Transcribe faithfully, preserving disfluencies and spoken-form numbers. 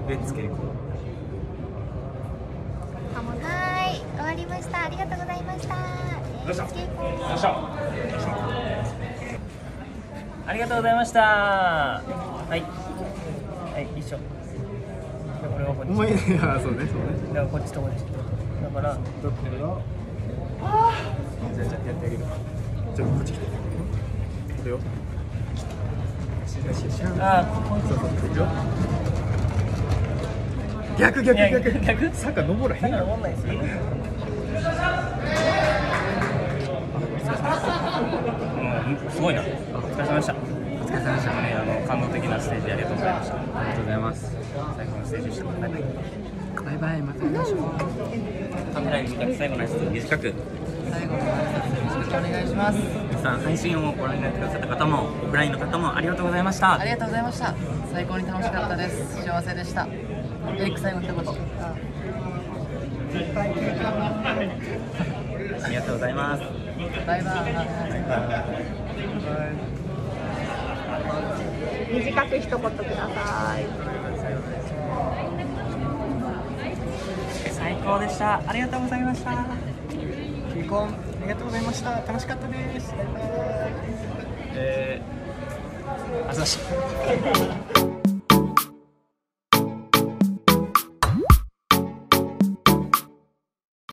レッツ稽古。 はい、終わりました。ありがとうございました。 よいしょ。よいしょ。ありがとうございました。はい。はい、一緒。これはこっち。 お前、いや、そうね、そうね。 だからこっちとこっち。だから、 だからじゃあ、じゃあ、やってあげる。 ちょっとこっち来て。これよ。 ああ、 そうそう、いくよ。逆逆逆逆。 坂登らへんやん。 登んないですよ。うん、すごいな。お疲れ様でした。お疲れ様でした。ね、あの感動的なステージありがとうございました。ありがとうございます。最高のステージでした。バイバイ。 バイバイ、また会いましょう。 カメラに向かって最後の挨拶短く。 最後の挨拶よろしくお願いします。 皆さん、配信をご覧になってくださった方も、オフラインの方もありがとうございました。 ありがとうございました。最高に楽しかったです。幸せでした。エリック最後の一言。 ありがとうございます。 バイバイ。 短く一言ください。 最高でした。ありがとうございました。結婚ありがとうございました。楽しかったです。えー、あざし。